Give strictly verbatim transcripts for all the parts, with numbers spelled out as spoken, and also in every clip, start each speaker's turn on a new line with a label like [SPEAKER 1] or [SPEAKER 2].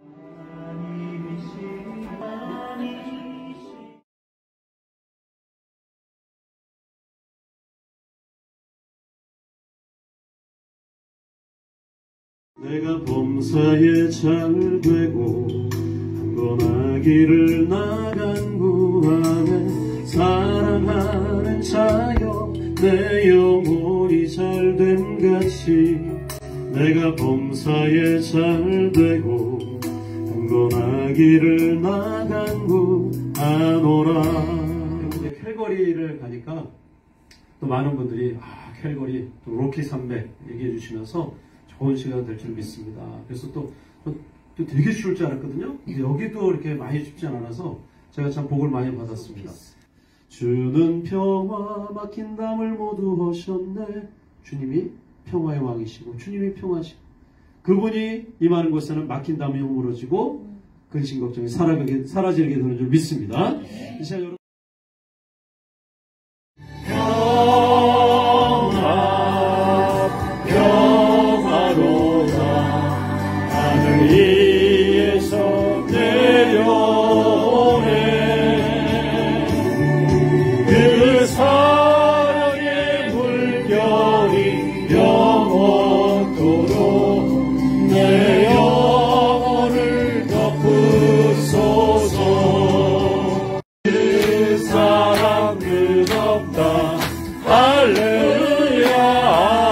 [SPEAKER 1] 내가 범사에 잘 되고 한건아기를 나간 구 안에 사랑하는 자여 내 영혼이 잘됨 같이 내가 범사에 잘 되고 한건아기를 나간 구 아노라. 이제 캘거리를 가니까 또 많은 분들이 아 캘거리 또 로키 산맥 얘기해 주시면서 좋은 시간 될 줄 믿습니다. 그래서 또, 또, 또 되게 추울 줄 알았거든요. 근데 여기도 이렇게 많이 춥지 않아서 제가 참 복을 많이 받았습니다. 주는 평화 막힌 담을 모두 하셨네. 주님이 평화의 왕이시고 주님이 평화시고 그분이 임하는 곳에는 막힌 담이 허물어지고 근심 걱정이 사라지게, 사라지게 되는 줄 믿습니다. 이 시간 여러분
[SPEAKER 2] 위에서 내려오네. 그 사랑의 물결이 영원토록 내 영혼을 덮으소서. 그 사랑 끝없다. 할렐루야.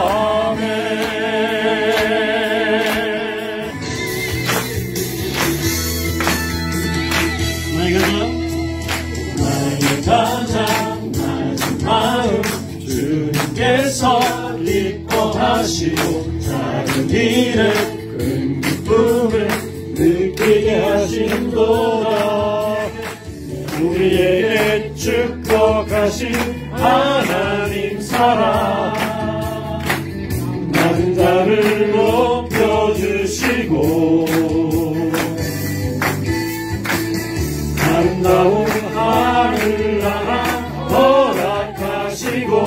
[SPEAKER 2] 나의 가장 낮은 마음 주님께서 기뻐하시고 작은 일에 큰 기쁨을 느끼게 하신도다. 우리에게 축복하신 하나님 사랑 낮은 자를 높여주시고 아름다운 하늘나라 허락하시고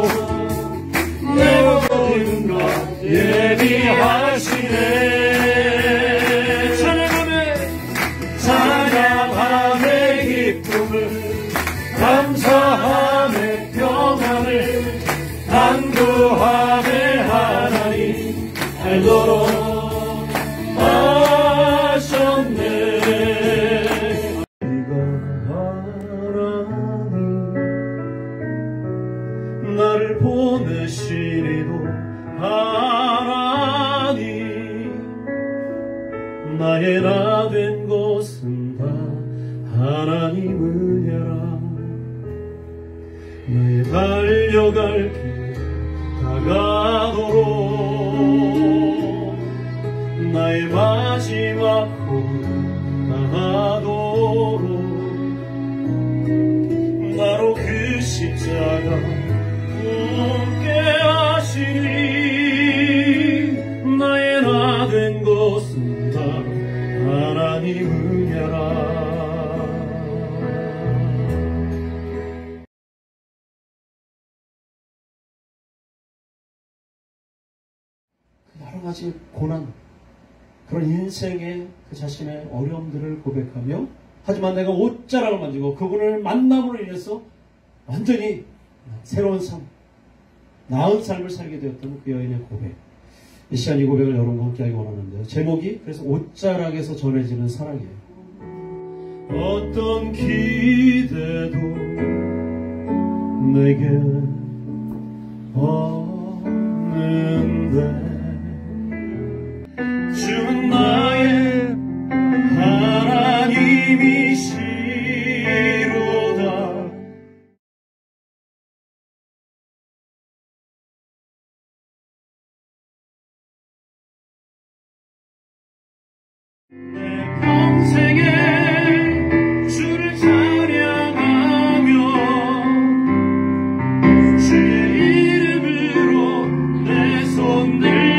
[SPEAKER 2] 내 모든 것 예비하시네. 찬양함에 찬양함에 기쁨을 감사함에 평안을 간구함에 하나님 알도록 하셨네. 나를 보내시리도 하나님 나의 나 된 것은 다 하나님 은혜라. 나의 달려갈 길 다가도록 나의 마지막 호흡 나가도록 나로 그 십자가 함께 하시니 나의 나 된 것은 다 하나님 은혜라. 여러 가지 고난 그런 인생의 그 자신의 어려움들을 고백하며 하지만 내가 옷자락을 만지고 그분을 만남으로 인해서 완전히 새로운 삶 나은 삶을 살게 되었던 그 여인의 고백. 이 시간 이 고백을 여러분과 함께 하기 원하는데요. 제목이 그래서 옷자락에서 전해지는 사랑이에요. 어떤 기대도 내게 없는데 주는 나의 하나님이시로다. 내 평생에 주를 찬양하며 주의 이름으로 내 손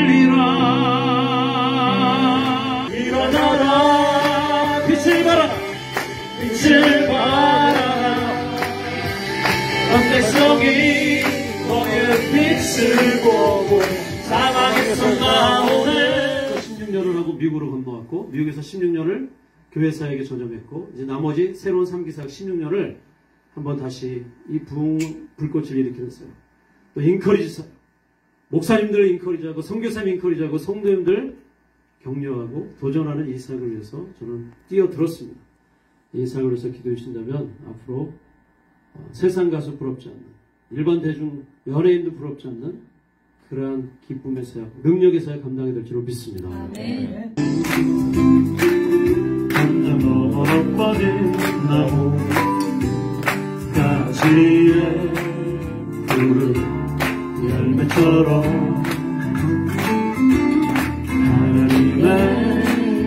[SPEAKER 2] 들리라. 일어나라 빛을 발하라 빛을 발하라. 온 백성이 너의 빛을 보고 사방에서 나오네.
[SPEAKER 1] 십육 년을 하고 미국으로 건너왔고, 미국에서 십육 년을 교회 사역에 전념했고, 이제 나머지 새로운 삼 기 사역 십육 년을 한번 다시 이 부흥 불꽃을 일으키면서요. 또 인커리지 사역, 목사님들 인커리지하고 선교사님 인커리지하고 성도님들 격려하고 도전하는 이 사역을 위해서 저는 뛰어들었습니다. 이 사역을 위해서 기도해 주신다면 앞으로 세상 가수 부럽지 않는, 일반 대중 연예인도 부럽지 않는 그러한 기쁨의 사역, 능력의 사역 감당이 될 줄로 믿습니다.
[SPEAKER 3] 네.
[SPEAKER 1] 한점 넘어 뻗은 나무 가지에 푸른 열매처럼 하나님의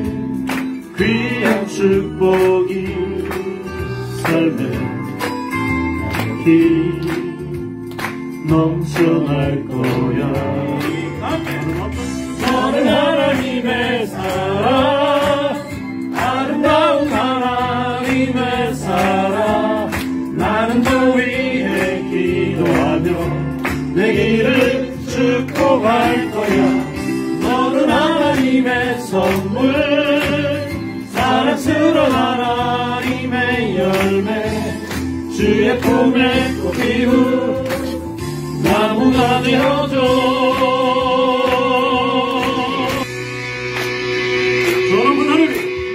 [SPEAKER 1] 귀한 축복이 삶에 히 넘쳐날 거야. 너는 하나님의 사랑, 아름다운 하나님의 사랑. 나는 너 위해 기도하며 내 길을 축복할 거야. 너는 하나님의 선물, 사랑스러운 하나님의 열매, 주의 품에 꽃 피우 나무가 되어줘. 저런 하늘이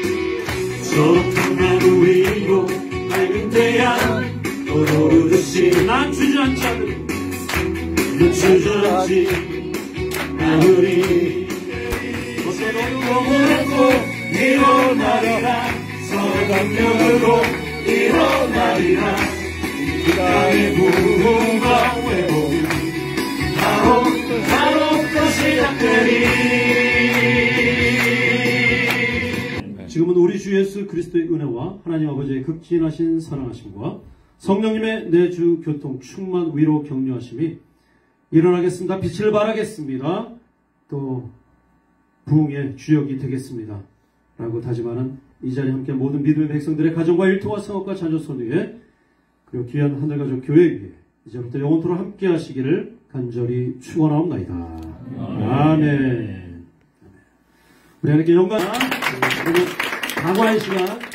[SPEAKER 1] 저런 하늘 위로 밝은 태양 오르듯이 난 주저앉지 않으리, 난 주저앉지 않으리. 어떤 어둠으로 일어나리라, 서로 강력으로 일어나리라. 이 땅의 부흥과 회복이 바로 바로 또 시작되리. 지금은 우리 주 예수 그리스도의 은혜와 하나님 아버지의 극진하신 사랑하심과 성령님의 내주 교통 충만 위로 격려하심이 일어나겠습니다. 빛을 발하겠습니다. 또 부흥의 주역이 되겠습니다. 라고 다짐하는 이 자리에 함께 모든 믿음의 백성들의 가정과 일터와 성업과 자녀손 위에, 그리고 귀한 하늘가족 교회 위에 이제부터 영원토록 함께 하시기를 간절히 축원하옵나이다. 아멘. 우리 하나님께 영광. 그리고 과거의 시간